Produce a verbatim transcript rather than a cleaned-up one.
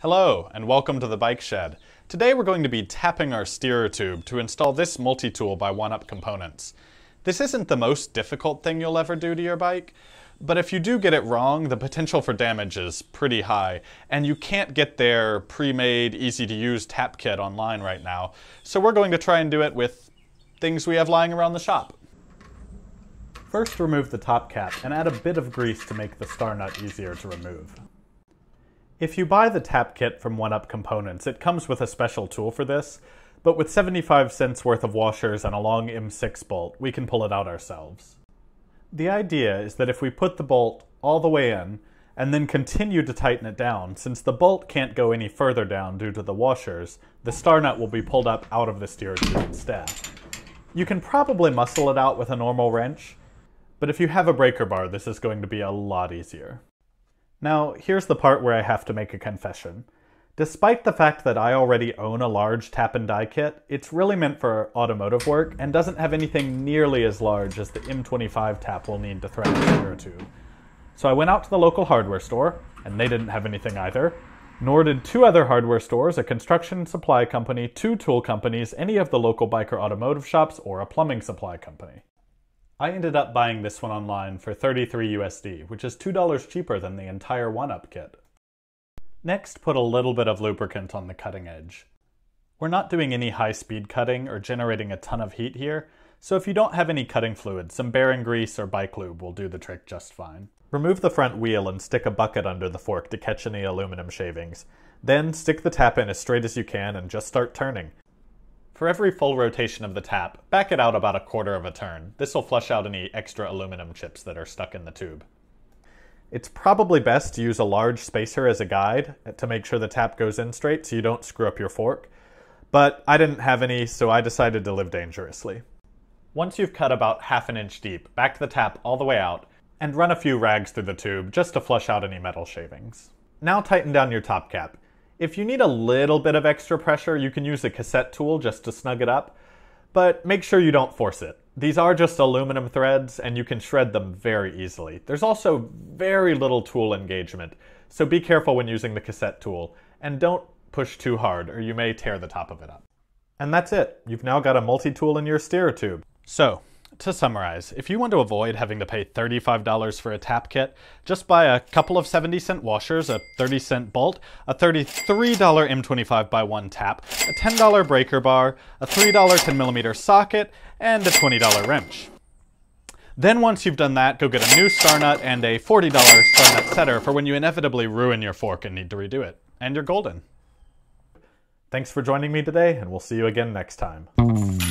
Hello, and welcome to the Bike Shed. Today we're going to be tapping our steerer tube to install this multi-tool by one up Components. This isn't the most difficult thing you'll ever do to your bike, but if you do get it wrong, the potential for damage is pretty high, and you can't get their pre-made, easy-to-use tap kit online right now, so we're going to try and do it with things we have lying around the shop. First, remove the top cap and add a bit of grease to make the star nut easier to remove. If you buy the tap kit from one up Components, it comes with a special tool for this, but with seventy-five cents worth of washers and a long M six bolt, we can pull it out ourselves. The idea is that if we put the bolt all the way in, and then continue to tighten it down, since the bolt can't go any further down due to the washers, the star nut will be pulled up out of the steerer tube instead. You can probably muscle it out with a normal wrench, but if you have a breaker bar, this is going to be a lot easier. Now, here's the part where I have to make a confession. Despite the fact that I already own a large tap and die kit, it's really meant for automotive work and doesn't have anything nearly as large as the M twenty-five tap we'll need to thread the steerer tube. So I went out to the local hardware store, and they didn't have anything either, nor did two other hardware stores, a construction supply company, two tool companies, any of the local biker automotive shops, or a plumbing supply company. I ended up buying this one online for thirty-three U S D, which is two dollars cheaper than the entire one up kit. Next, put a little bit of lubricant on the cutting edge. We're not doing any high-speed cutting or generating a ton of heat here, so if you don't have any cutting fluid, some bearing grease or bike lube will do the trick just fine. Remove the front wheel and stick a bucket under the fork to catch any aluminum shavings. Then stick the tap in as straight as you can and just start turning. For every full rotation of the tap, back it out about a quarter of a turn. This will flush out any extra aluminum chips that are stuck in the tube. It's probably best to use a large spacer as a guide to make sure the tap goes in straight so you don't screw up your fork, but I didn't have any, so I decided to live dangerously. Once you've cut about half an inch deep, back the tap all the way out and run a few rags through the tube just to flush out any metal shavings. Now tighten down your top cap. If you need a little bit of extra pressure, you can use a cassette tool just to snug it up, but make sure you don't force it. These are just aluminum threads, and you can shred them very easily. There's also very little tool engagement, so be careful when using the cassette tool, and don't push too hard, or you may tear the top of it up. And that's it. You've now got a multi-tool in your steerer tube. So, to summarize, if you want to avoid having to pay thirty-five dollars for a tap kit, just buy a couple of seventy cent washers, a thirty cent bolt, a thirty-three dollar M twenty-five by one tap, a ten dollar breaker bar, a three dollar ten millimeter socket, and a twenty dollar wrench. Then once you've done that, go get a new star nut and a forty dollar star nut setter for when you inevitably ruin your fork and need to redo it. And you're golden. Thanks for joining me today, and we'll see you again next time.